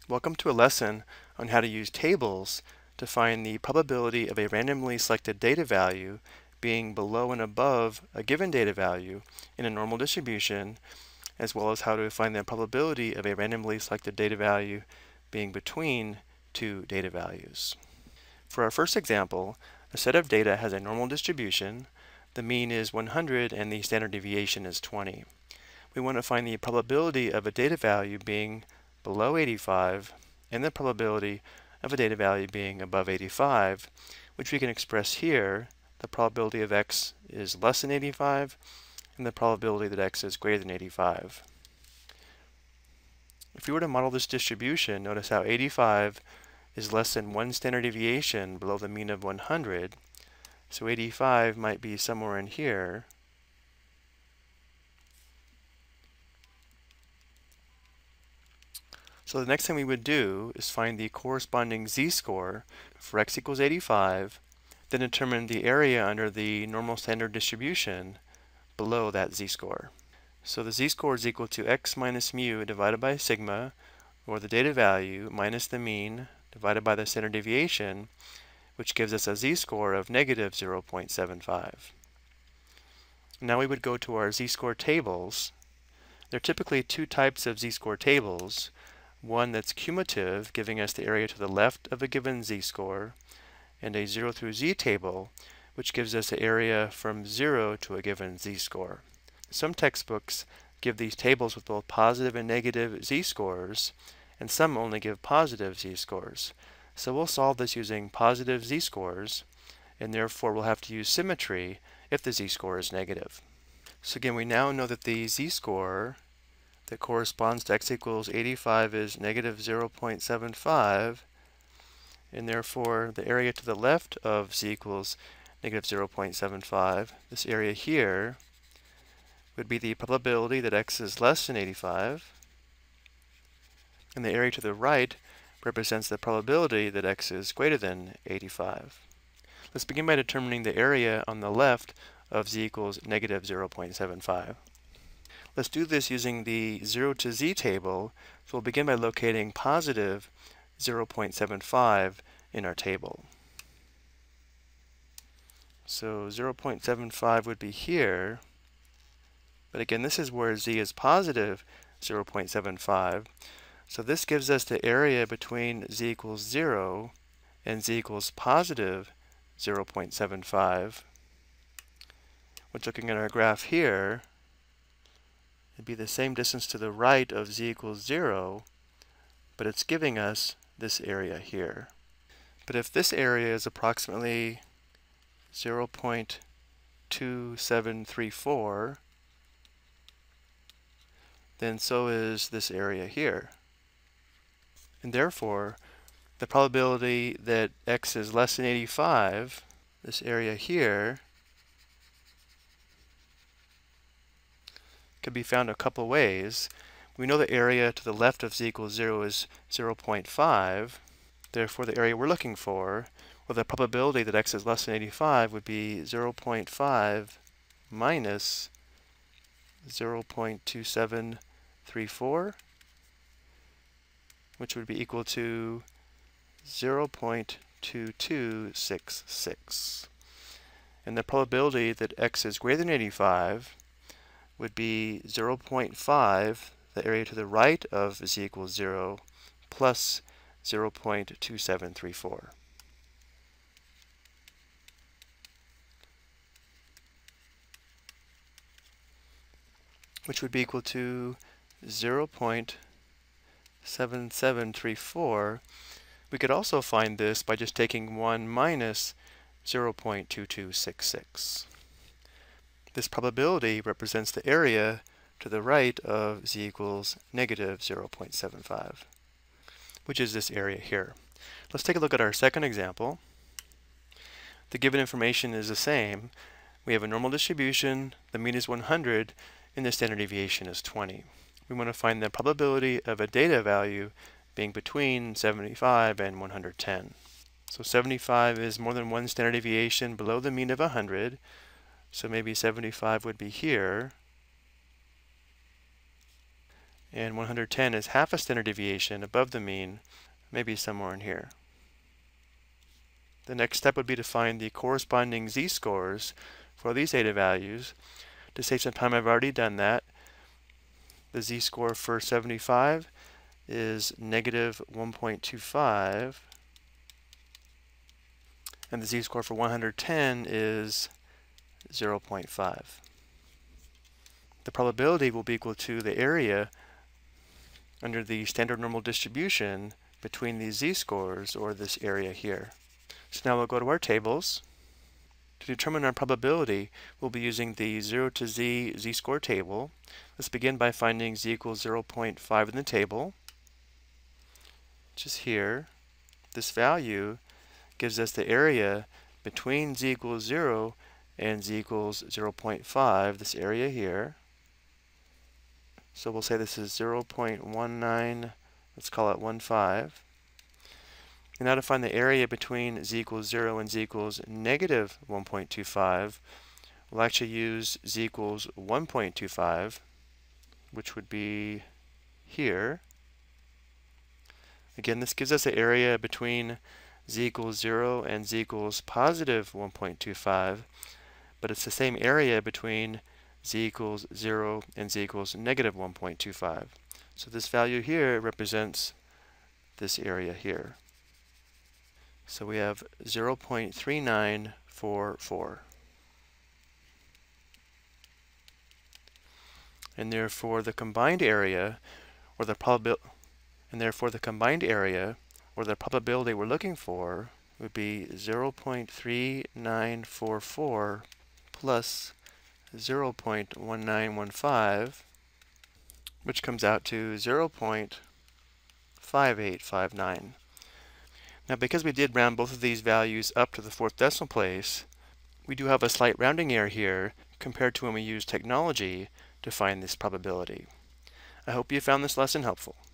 Welcome to a lesson on how to use tables to find the probability of a randomly selected data value being below and above a given data value in a normal distribution, as well as how to find the probability of a randomly selected data value being between two data values. For our first example, a set of data has a normal distribution. The mean is 100 and the standard deviation is 20. We want to find the probability of a data value being below 85 and the probability of a data value being above 85, which we can express here. The probability of x is less than 85 and the probability that x is greater than 85. If we were to model this distribution, notice how 85 is less than one standard deviation below the mean of 100. So 85 might be somewhere in here. So the next thing we would do is find the corresponding z-score for x equals 85, then determine the area under the normal standard distribution below that z-score. So the z-score is equal to x minus mu divided by sigma, or the data value, minus the mean divided by the standard deviation, which gives us a z-score of negative 0.75. Now we would go to our z-score tables. There are typically two types of z-score tables. One that's cumulative, giving us the area to the left of a given z-score, and a 0 through z table, which gives us the area from 0 to a given z-score. Some textbooks give these tables with both positive and negative z-scores, and some only give positive z-scores. So we'll solve this using positive z-scores, and therefore we'll have to use symmetry if the z-score is negative. So again, we now know that the z-score that corresponds to x equals 85 is negative 0.75, and therefore the area to the left of z equals negative 0.75, this area here, would be the probability that x is less than 85, and the area to the right represents the probability that x is greater than 85. Let's begin by determining the area on the left of z equals negative 0.75. Let's do this using the 0 to z table, so we'll begin by locating positive 0.75 in our table. So 0.75 would be here, but again this is where z is positive 0.75, so this gives us the area between z equals 0 and z equals positive 0.75, which, looking at our graph here, it'd be the same distance to the right of z equals 0, but it's giving us this area here. But if this area is approximately 0.2734, then so is this area here. And therefore, the probability that x is less than 85, this area here, could be found a couple ways. We know the area to the left of z equals 0 is 0.5. Therefore, the area we're looking for, well, the probability that x is less than 85 would be 0.5 minus 0.2734, which would be equal to 0.2266. And the probability that x is greater than 85 would be 0.5, the area to the right of z equals 0, plus 0.2734. Which would be equal to 0.7734. We could also find this by just taking 1 minus 0.2266. This probability represents the area to the right of z equals negative 0.75, which is this area here. Let's take a look at our second example. The given information is the same. We have a normal distribution, the mean is 100, and the standard deviation is 20. We want to find the probability of a data value being between 75 and 110. So 75 is more than one standard deviation below the mean of 100. So maybe 75 would be here, and 110 is half a standard deviation above the mean, maybe somewhere in here. The next step would be to find the corresponding z-scores for these eta values. To save some time, I've already done that. The z-score for 75 is negative 1.25, and the z-score for 110 is 0.5. The probability will be equal to the area under the standard normal distribution between these z-scores, or this area here. So now we'll go to our tables. To determine our probability, we'll be using the 0 to z z-score table. Let's begin by finding z equals 0.5 in the table, which is here. This value gives us the area between z equals 0 and z equals 0.5, this area here. So we'll say this is 0.19, let's call it 15. And now to find the area between z equals 0 and z equals negative 1.25, we'll actually use z equals 1.25, which would be here. Again, this gives us the area between z equals 0 and z equals positive 1.25, but it's the same area between z equals 0 and z equals negative 1.25. So this value here represents this area here. So we have 0.3944. And therefore the combined area, or the probability we're looking for would be 0.3944 plus 0.1915, which comes out to 0.5859. Now, because we did round both of these values up to the 4th decimal place, we do have a slight rounding error here compared to when we used technology to find this probability. I hope you found this lesson helpful.